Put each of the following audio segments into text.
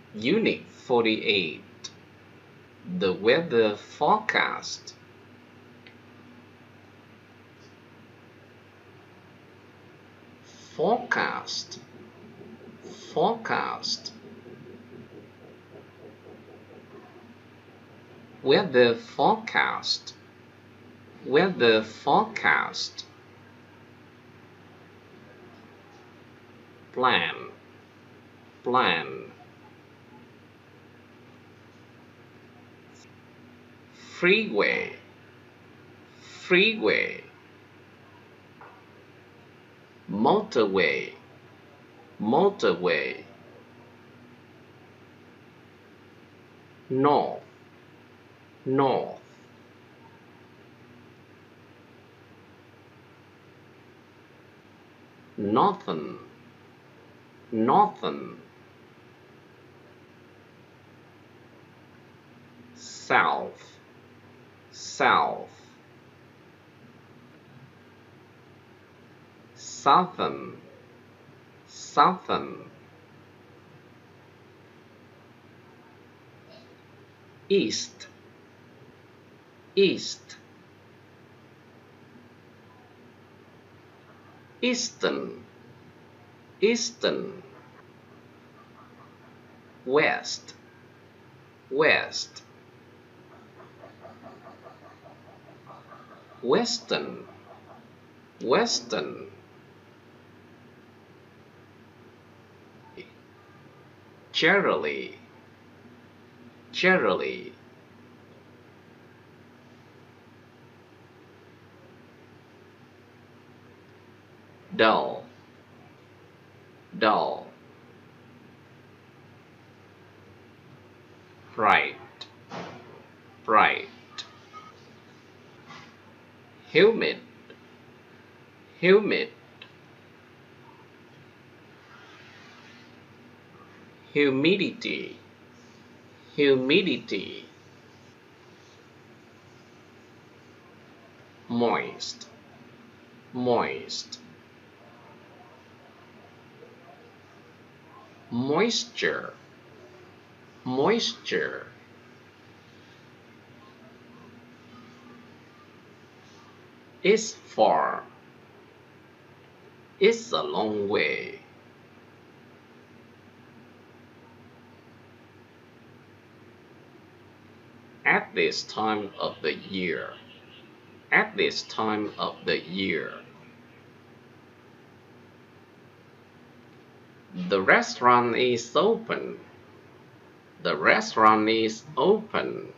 Unit 48. The weather forecast. Forecast. Forecast. Weather forecast. Weather forecast. Plan. Plan. Freeway. Freeway. Motorway. Motorway. North. North. Northern. Northern. South. South. Southern. Southern. East. East. Eastern. Eastern. West. West. Western. Western. Generally. Generally. Dull. Dull. Bright. Bright. Humid. Humid. Humidity. Humidity. Moist. Moist. Moisture. Moisture. It's far. It's a long way. At this time of the year. At this time of the year. The restaurant is open. The restaurant is open.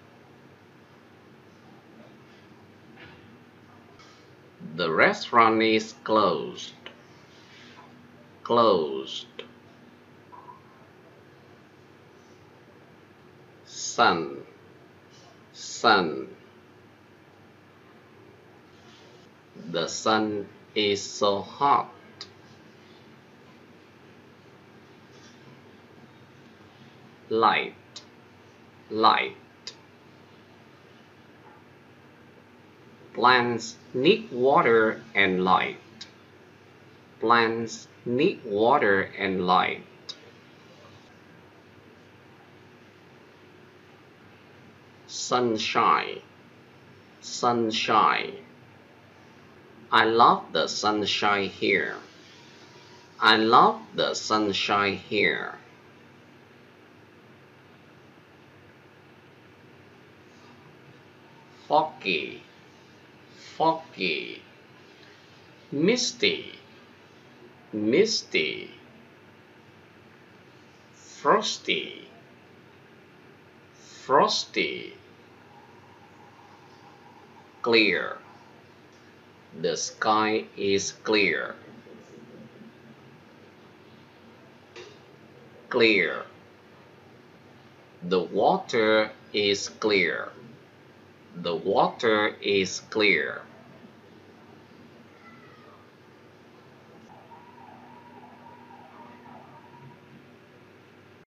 The restaurant is closed. Closed. Sun. Sun. The sun is so hot. Light. Light. Plants need water and light. Plants need water and light. Sunshine. Sunshine. I love the sunshine here. I love the sunshine here. Foggy. Foggy. Misty. Misty. Frosty. Frosty. Clear. The sky is clear. Clear. The water is clear. The water is clear.